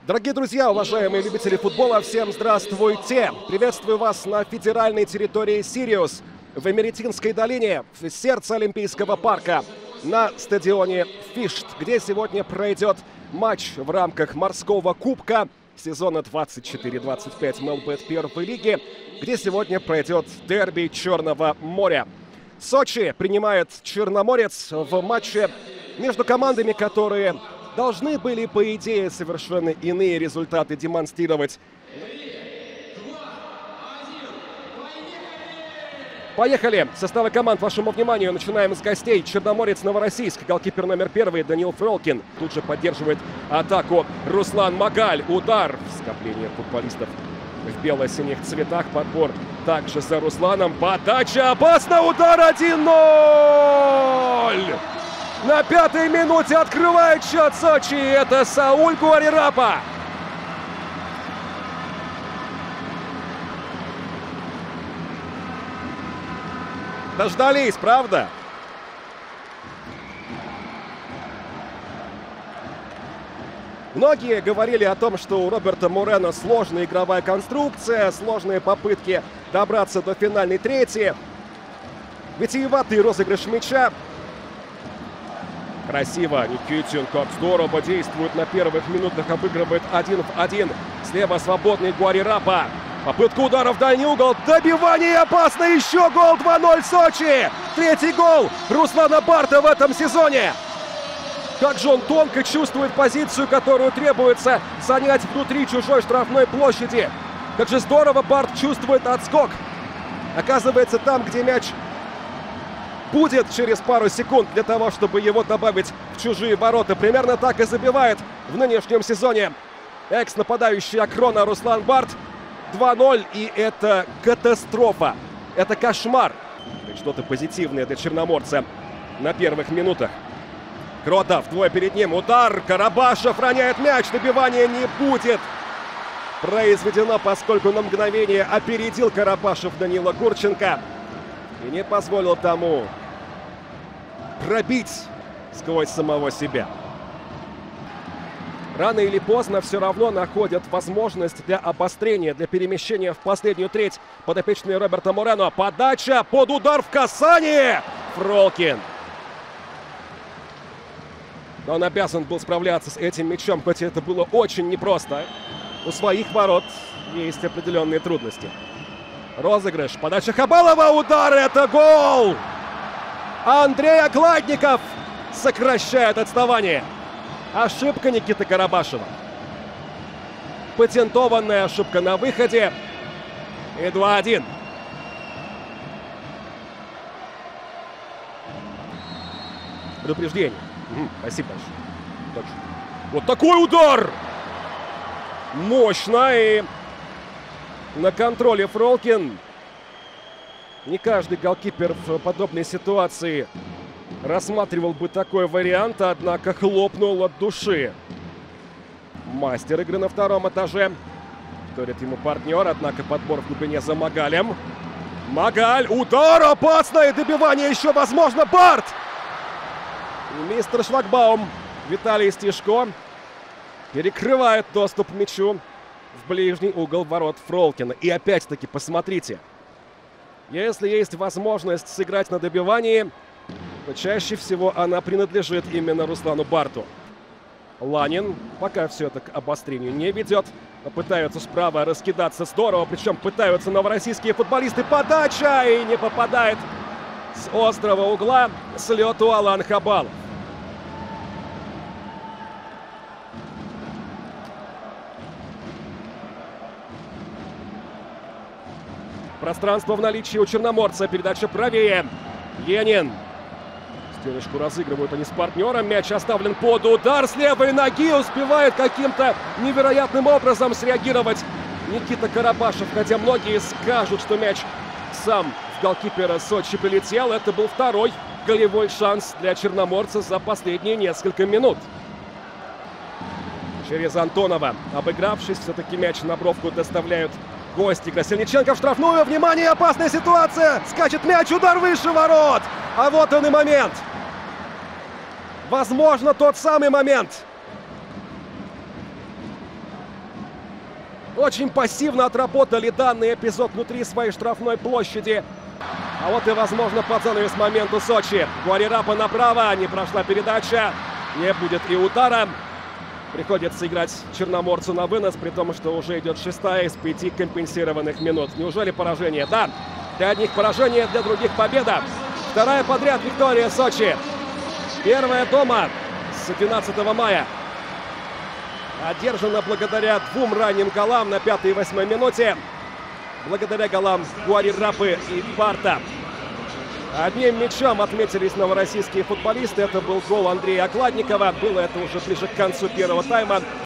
Дорогие друзья, уважаемые любители футбола, всем здравствуйте! Приветствую вас на федеральной территории Сириус, в Эмеретинской долине, в сердце Олимпийского парка, на стадионе Фишт, где сегодня пройдет матч в рамках морского кубка сезона 24-25 МЛБ первой лиги, где сегодня пройдет дерби Черного моря. Сочи принимает Черноморец в матче между командами, которые должны были, по идее, совершенно иные результаты демонстрировать. Поехали! Составы команд вашему вниманию. Начинаем с гостей. Черноморец, Новороссийск. Голкипер номер 1 Даниил Фролкин. Тут же поддерживает атаку Руслан Магаль. Удар. Скопление футболистов в бело-синих цветах. Подбор также за Русланом. Подача опасна. Удар 1-0! На 5-й минуте открывает счет Сочи. Это Сауль Гуарирапа. Дождались, правда? Многие говорили о том, что у Роберто Морено сложная игровая конструкция, сложные попытки добраться до финальной трети. Витиеватый розыгрыш мяча. Красиво. Никитин как здорово действует на первых минутах. Обыгрывает 1 в 1. Слева свободный Гуарирапа. Попытка удара в дальний угол. Добивание опасно. Еще гол. 2-0 Сочи. Третий гол Руслана Барта в этом сезоне. Как же он тонко чувствует позицию, которую требуется занять внутри чужой штрафной площади. Как же здорово Барт чувствует отскок. Оказывается, там, где мяч будет через пару секунд для того, чтобы его добавить в чужие ворота. Примерно так и забивает в нынешнем сезоне экс-нападающий Акрона Руслан Барт. 2-0, и это катастрофа. Это кошмар. Что-то позитивное для черноморца на первых минутах. Крота вдвое перед ним. Удар. Карабашев роняет мяч. Добивания не будет произведено, поскольку на мгновение опередил Карабашев Данила Гурченко и не позволил тому пробить сквозь самого себя. Рано или поздно все равно находят возможность для обострения, для перемещения в последнюю треть подопечные Роберто Морено. Подача под удар в касание. Фролкин. Но он обязан был справляться с этим мячом, хоть это было очень непросто. У своих ворот есть определенные трудности. Розыгрыш. Подача Хабалова. Удар. Это гол. Андрей Окладников сокращает отставание. Ошибка Никиты Карабашева. Патентованная ошибка на выходе. И 2-1. Предупреждение. Спасибо большое. Точно. Вот такой удар! Мощно. И на контроле Фролкин. Не каждый голкипер в подобной ситуации рассматривал бы такой вариант, однако хлопнул от души. Мастер игры на втором этаже. Вторит ему партнер, однако подбор в глубине за Магалем. Магаль, удар, опасное добивание, еще возможно, Барт! И мистер Шлагбаум, Виталий Стишко, перекрывает доступ к мячу в ближний угол ворот Фролкина. И опять-таки, посмотрите, если есть возможность сыграть на добивании, то чаще всего она принадлежит именно Руслану Барту. Ланин пока все это к обострению не ведет. Пытаются справа раскидаться здорово, причем пытаются новороссийские футболисты. Подача! И не попадает с острого угла с лету Алан Хабалов. Пространство в наличии у черноморца. Передача правее. Ленин. Стеночку разыгрывают они с партнером. Мяч оставлен под удар. С левой ноги успевает каким-то невероятным образом среагировать Никита Карабашев. Хотя многие скажут, что мяч сам в голкипера Сочи прилетел. Это был второй голевой шанс для черноморца за последние несколько минут. Через Антонова. Обыгравшись, все-таки мяч на бровку доставляют гости. Красильниченко в штрафную. Внимание, опасная ситуация. Скачет мяч, удар выше ворот. А вот он и момент. Возможно, тот самый момент. Очень пассивно отработали данный эпизод внутри своей штрафной площади. А вот и, возможно, под занавес моменту Сочи. Гуари-Рапа направо, не прошла передача, не будет и удара. Приходится играть черноморцу на вынос, при том, что уже идет 6-я из 5 компенсированных минут. Неужели поражение? Да, для одних поражение, для других победа. 2-я подряд виктория Сочи. 1-я дома с 12 мая. Одержана благодаря 2 ранним голам на 5-й и 8-й минуте. Благодаря голам Гуари-Рапы и Барта. Одним мячом отметились новороссийские футболисты. Это был гол Андрея Окладникова. Было это уже ближе к концу первого тайма.